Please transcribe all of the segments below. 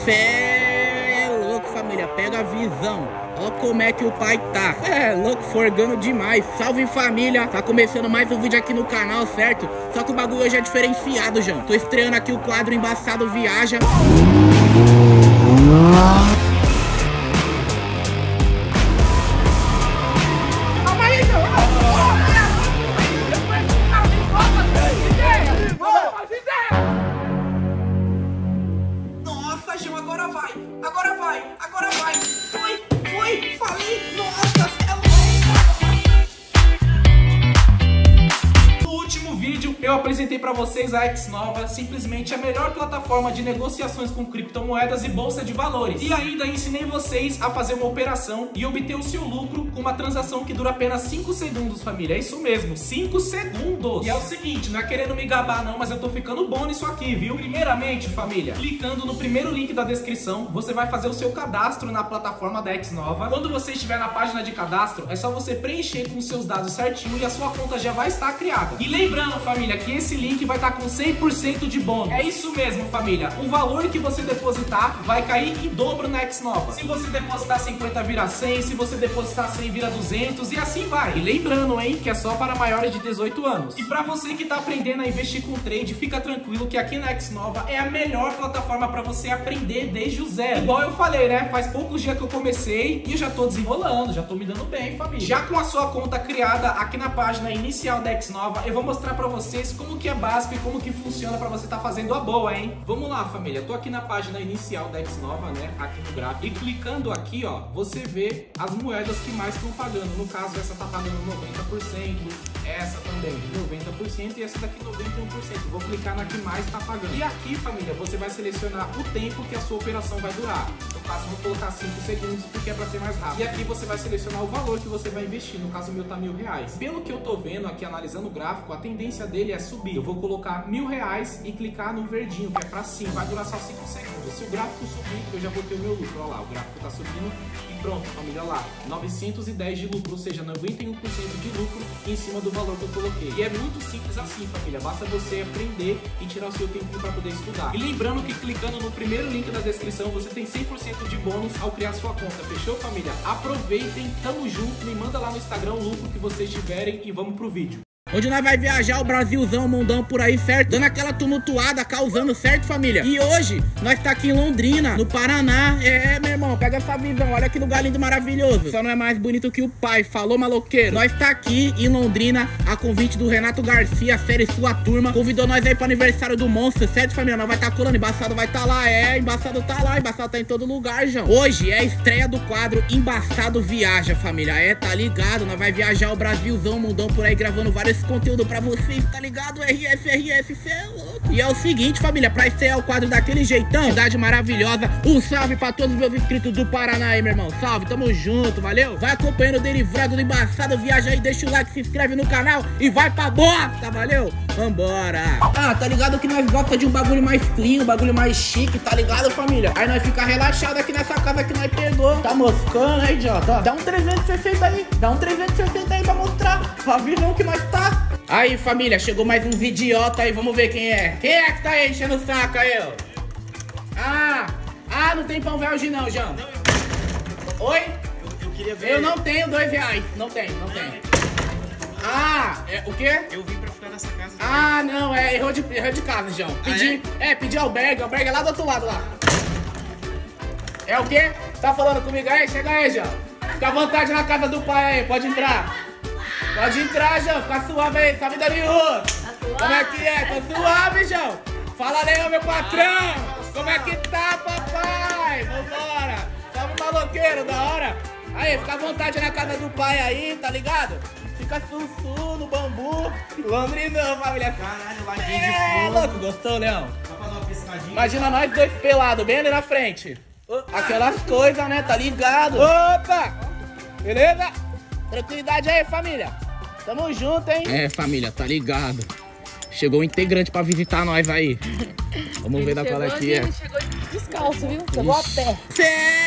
Cê é louco, família, pega a visão. Ó como é que o pai tá. É louco, forgando demais. Salve, família. Tá começando mais um vídeo aqui no canal, certo? Só que o bagulho hoje é diferenciado, João. Tô estreando aqui o quadro Embaçado Viaja. Nossa, João, agora vai. Agora vai. Agora vai. Foi, falei. Nossa, No último vídeo eu apresentei pra vocês a Xnova, simplesmente a melhor plataforma de negociações com criptomoedas e bolsa de valores. E ainda ensinei vocês a fazer uma operação e obter o seu lucro com uma transação que dura apenas 5 segundos, família. É isso mesmo, 5 segundos. E é o seguinte, não é querendo me gabar não, mas eu tô ficando bom nisso aqui, viu? Primeiramente, família, clicando no primeiro link da descrição, você vai fazer o seu cadastro na plataforma da Xnova. Quando você estiver na página de cadastro, é só você preencher com os seus dados certinho e a sua conta já vai estar criada. E lembrando, família, que esse link vai estar com 100% de bônus. É isso mesmo, família. O valor que você depositar vai cair em dobro na Xnova. Se você depositar 50, vira 100. Se você depositar 100, vira 200 e assim vai. E lembrando, hein, que é só para maiores de 18 anos. E para você que tá aprendendo a investir com trade, fica tranquilo que aqui na Xnova é a melhor plataforma para você aprender desde o zero. Igual eu falei, né? Faz poucos dias que eu comecei e eu já tô desenrolando, já tô me dando bem, família. Já com a sua conta criada aqui na página inicial da Xnova, eu vou mostrar para vocês como que é básico e como que funciona para você tá fazendo a boa, hein? Vamos lá, família. Tô aqui na página inicial da Xnova, né? Aqui no gráfico. E clicando aqui, ó, você vê as moedas que mais estão pagando. No caso, essa tá pagando 90%, essa também 90% e essa daqui 91%. Vou clicar na que mais tá pagando. E aqui, família, você vai selecionar o tempo que a sua operação vai durar. No caso, vou colocar 5 segundos porque é para ser mais rápido. E aqui você vai selecionar o valor que você vai investir. No caso, o meu tá R$1.000. Pelo que eu tô vendo aqui, analisando o gráfico, a tendência dele é subir. Eu vou colocar R$1.000 e clicar no verdinho, que é para cima. Vai durar só 5 segundos. Se o gráfico subir, eu já vou ter o meu lucro. Olha lá, o gráfico tá subindo e pronto, família, lá. 910 de lucro, ou seja, 91% de lucro em cima do valor que eu coloquei. E é muito simples assim, família. Basta você aprender e tirar o seu tempo para poder estudar. E lembrando que clicando no primeiro link da descrição, você tem 100% de bônus ao criar sua conta. Fechou, família? Aproveitem, tamo junto, me manda lá no Instagram o lucro que vocês tiverem e vamos pro vídeo. onde nós vai viajar o Brasilzão, o mundão por aí, certo? Dando aquela tumultuada, causando, certo, família? E hoje, nós tá aqui em Londrina, no Paraná. É, meu irmão, pega essa visão, olha que lugar lindo, maravilhoso. Só não é mais bonito que o pai, falou, maloqueiro? Nós tá aqui em Londrina, a convite do Renato Garcia, a série Sua Turma. Convidou nós aí pro aniversário do Monstro, certo, família? Nós vai tá colando, Embaçado vai tá lá, Embaçado tá lá, Embaçado tá em todo lugar, João. Hoje é a estreia do quadro Embaçado Viaja, família. Tá ligado? Nós vai viajar o Brasilzão, o mundão por aí, gravando vários conteúdo pra vocês, tá ligado? RF, cê é louco. E é o seguinte, família, pra estrear o quadro daquele jeitão, cidade maravilhosa, um salve pra todos os meus inscritos do Paraná aí, meu irmão. Salve, tamo junto, valeu? Vai acompanhando o Derivado do Embaçado Viaja aí, deixa o like, se inscreve no canal e vai pra bosta, valeu? Vambora. Ah, tá ligado que nós gostamos de um bagulho mais clean, um bagulho mais chique, tá ligado, família? Aí nós fica relaxado aqui nessa casa que nós pegou. Tá moscando, hein, idiota? Dá um 360 aí, dá um 360 aí pra mostrar a visão que nós tá. Aí, família, chegou mais um idiota aí, vamos ver quem é. Quem é que tá aí enchendo o saco aí, ó? Não tem pão velho hoje não, João. Oi? Eu queria ver. Eu não tenho R$2. Não tenho. O quê? Eu vim pra ficar nessa casa. Não, errou de casa, João. Pedi albergue é lá do outro lado, lá. É o quê? Tá falando comigo aí? Chega aí, João. Fica à vontade na casa do pai aí, pode entrar. Pode entrar, João, fica suave aí, tá vida de rua. Como é que é? Tô suave, João. Fala aí, meu patrão. Como é que tá, papai? Vambora. Salve, maloqueiro, da hora. Aí, fica à vontade na casa do pai aí, tá ligado? Fica sussu no bambu. Londrinão, família. Caralho, ladinho de fogo. Louco, gostou, Leão? Só pra dar uma piscadinha. Imagina nós dois pelados, bem ali na frente. Aquelas coisas, né? Tá ligado? Opa! Beleza? Tranquilidade aí, família. Tamo junto, hein? Família, tá ligado. Chegou um integrante pra visitar nós aí. Vamos ver da qual é que é. Chegou descalço, viu? Chegou a pé. Cê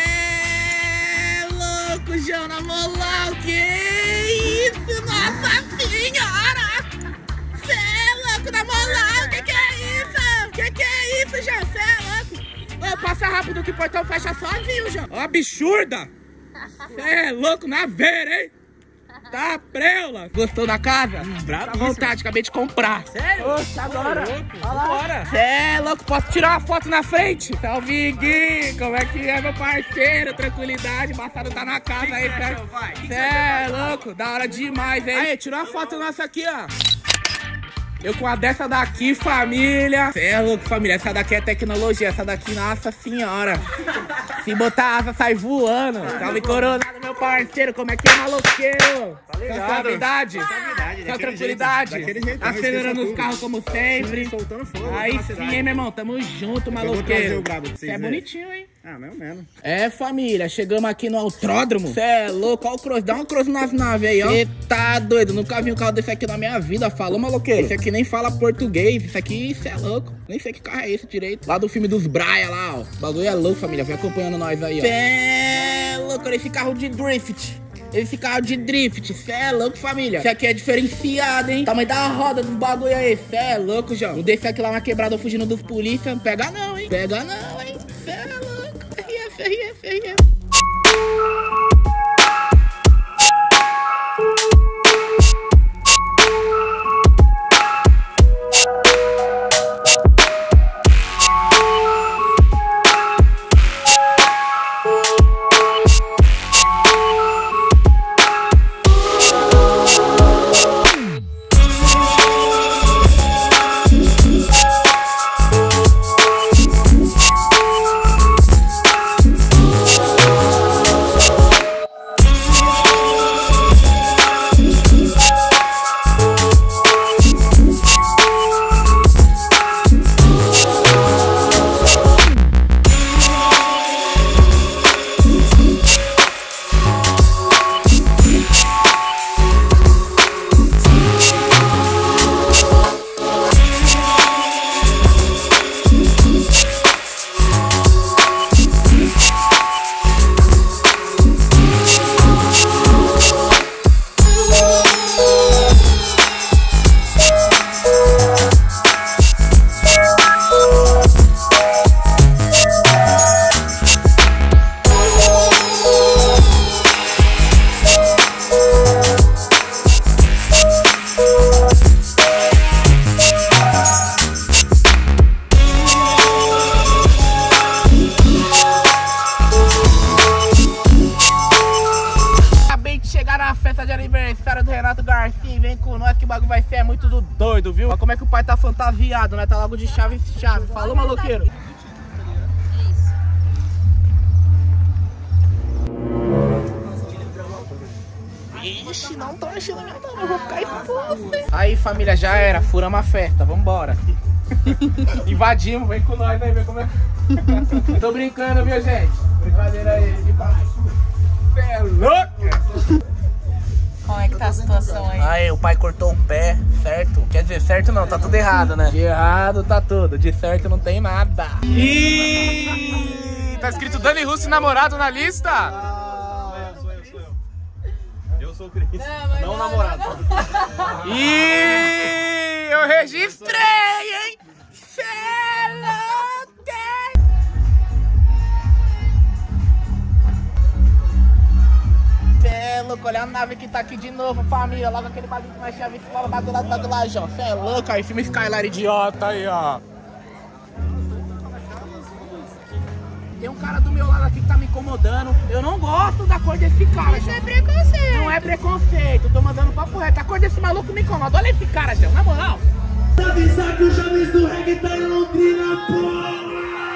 é louco, João, na moral. Que isso, nossa senhora! Cê é louco, na moral. Que é isso? Que é isso, João? Cê é louco. Ô, passa rápido que o portão fecha sozinho, João. Ó, absurda. Cê é louco na veira, hein? Tá preula. Gostou da casa? Fica à vontade, acabei de comprar. Sério? Oxe, agora. Olha. Cê é louco, posso tirar uma foto na frente? Salve, Gui. Como é que é, meu parceiro? Tranquilidade, Bassado tá na casa aí, perto. Cê é louco, da hora demais, hein? Aí, tirou uma foto nossa aqui, ó. Eu com a dessa daqui, família. Cê é louco, família. Essa daqui é tecnologia. Essa daqui, nossa senhora. Se botar asa, sai voando. Salve, Coronado, meu parceiro. Como é que é, maloqueiro? Tá ligado? Suavidade. Só tranquilidade. Acelerando os carros como sempre. Soltando fogo. Aí sim, hein, meu irmão. Tamo junto, maloqueiro. Você é bonitinho, hein? Ah, mais ou menos. É, família, chegamos aqui no autódromo. Cê é louco, olha o cross, dá um cross nas naves aí, ó. Cê tá doido, nunca vi um carro desse aqui na minha vida. Falou, maloqueiro? Esse aqui nem fala português, isso aqui, cê é louco. Nem sei que carro é esse direito. Lá do filme dos Brian lá, ó. O bagulho é louco, família, vem acompanhando nós aí, ó. Cê é louco, esse carro de drift. Esse carro de drift, cê é louco, família. Esse aqui é diferenciado, hein? Tamanho da roda dos bagulho aí, cê é louco, João. Não deixa aqui lá na quebrada fugindo dos polícia. Não pega não, hein? Pega não, hein? Cê é louco. RF. Festa de aniversário do Renato Garcia, vem com nós que o bagulho vai ser muito do doido, viu? Olha como é que o pai tá fantasiado, né? Tá logo de chave. Falou, maloqueiro? Ixi, não tô enchendo a minha mão, eu vou ficar exposto. Aí, família, já era, furamos a festa, vambora. Invadimos, vem com nós aí, vem como é. Tô brincando, viu, gente? Brincadeira aí, de baixo. Cê é louco! Como é que tá a situação aí? Aí, o pai cortou o pé, certo? Quer dizer, certo não, tá tudo errado, né? De errado tá tudo, de certo não tem nada. Ih, tá escrito Dani Russo namorado na lista? Sou eu. Eu sou o Cris, não namorado. Ih, eu registrei, hein? Cê é louco! Cê é louco, olha a nave que tá aqui de novo, família. Logo aquele bagulho que nós tinha visto lá, o bagulho lá, João. Cê é louco, aí, filme Skylar idiota aí, ó. Tem um cara do meu lado aqui que tá me incomodando. Eu não gosto da cor desse cara, João. Isso é preconceito. Não é preconceito, tô mandando papo reto. A cor desse maluco me incomoda. Olha esse cara, João, na moral. Avisar que os jovens do reggae tá em Londrina, porra!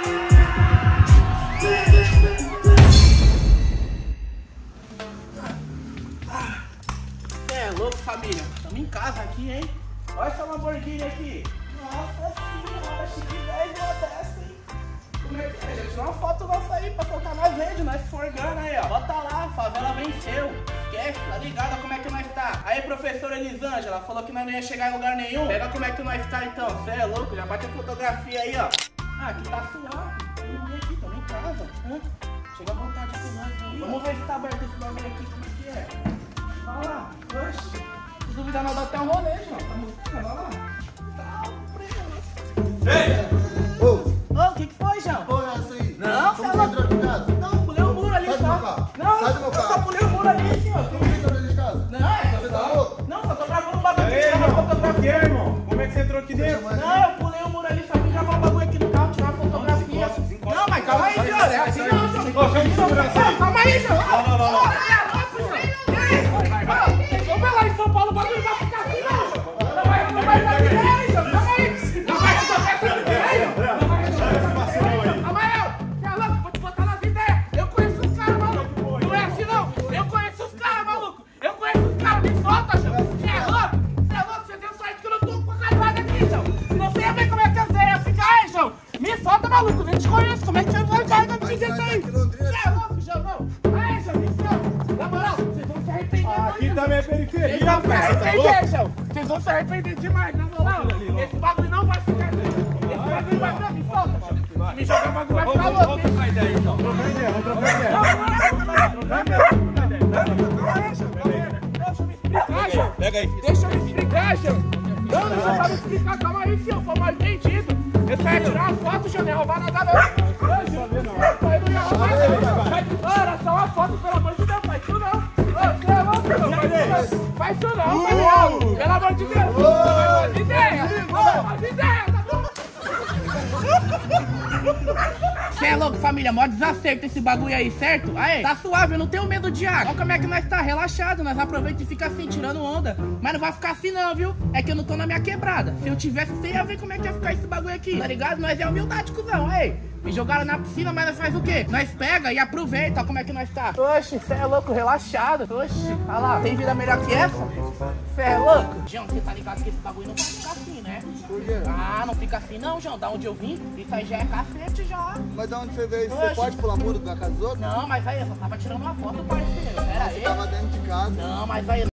Cê é louco, família. Tamo em casa aqui, hein? Olha essa Lamborghini aqui. Nossa senhora, chique 10 dessa, hein? Como é que é, gente? Tira uma foto nossa aí pra colocar nas redes, nós forgando aí, ó. Bota lá, favela venceu. Esquece, tá ligado como é que nós tá? Aí, professora Elisângela, falou que nós não ia chegar em lugar nenhum. Pega como é que nós tá, então. Cê é louco, já bate a fotografia aí, ó. Ah, aqui tá suave. Tem ninguém aqui, tamo em casa. Chega à vontade com nós aí. Vamos ver se tá aberto esse bagulho aqui, como é que é. Olha lá, oxe. Se duvidar, nós dá até um rolê, João. Tá mostrando, olha lá. Tá, preso. Ei! Ô, o que foi, João? Porra, essa você entrou aqui em casa? Não, pulei o muro ali Sai do só. meu carro. Não, Sai do meu eu só carro. pulei o muro ali, senhor. Por que você entrou dentro de casa? Não, Você tá louco? não, só tô gravando um bagulho aqui. Ei, Tirar uma irmão, fotografia. por que, irmão? Como é que você entrou aqui dentro? Não, eu pulei o muro ali, só vim gravar um bagulho aqui no carro, tirar uma fotografia. Desencosta. Não, mas calma aí, senhor. É assim não, senhor. Ô, chama de segurança aí. Calma aí, senhor. Não. Vamos ver lá em São Paulo, o bagulho vai ficar assim, não, senhor. Não vai fazer isso, calma aí. Não vai resolver essa ideia. Calma aí, você é louco, vou te botar nas ideias. Eu conheço os caras, maluco. Não é assim, não. Eu conheço os caras, maluco. Eu conheço os caras, me solta, senhor. Você é louco? Você é louco? Você deu sorte que eu não tô com a carvada aqui, senhor. Senão você ia ver como é que as ideias ficam aí, senhor. Me solta, maluco. Nem te conheço. Como é que você vai carregar desse jeito aí? Você é louco, senhor, não. Aí, senhor, me solta. Na moral, vocês vão se arrepender. Aqui também é periferia, Vocês vão se cara. Você tá louco? arrepender, senhor. Vocês vão se arrepender demais, na moral. Esse bagulho não vai ficar assim. Esse bagulho vai ficar, me solta, senhor. Se me jogar o bagulho vai ficar louco. Vamos trocar ideia, então. Trocar ideia, vamos trocar ideia. Deixa eu me explicar, senhor. Pega aí. Deixa eu me explicar, senhor. Não, deixa eu só me explicar. Calma aí, senhor. Foi mal entendido. Eu só ia tirar uma foto, senhor. Não ia roubar nada, não. Eu não ia roubar nada. Era só uma foto, pelo amor de Deus. Faz isso não. Você é louco, senhor. Faz isso não, família. Pelo amor de Deus. Faz ideia. Faz ideia, tá bom? Cê é louco, família, mó desacerto esse bagulho aí, certo? Aê, tá suave, eu não tenho medo de água. Olha como é que nós tá, relaxado, nós aproveita e fica assim, tirando onda. Mas não vai ficar assim não, viu? É que eu não tô na minha quebrada. Se eu tivesse, você ia ver como é que ia ficar esse bagulho aqui, tá ligado? Nós é humildade, cuzão, aê. Me jogaram na piscina, mas nós faz o quê? Nós pega e aproveita, olha como é que nós tá. Oxe, cê é louco, relaxado. Oxe, olha lá, tem vida melhor que essa? Cê é louco? João, você tá ligado que esse bagulho não vai ficar assim, né? Por quê? Ah, não fica assim não, João. Da onde eu vim, isso aí já é cacete já. Mas da onde você veio? Você Oxe. pode pular muro da casa dos outros? Não, mas aí, eu só tava tirando uma foto, parceiro. Pera Você aí. tava dentro de casa. Não, mas aí,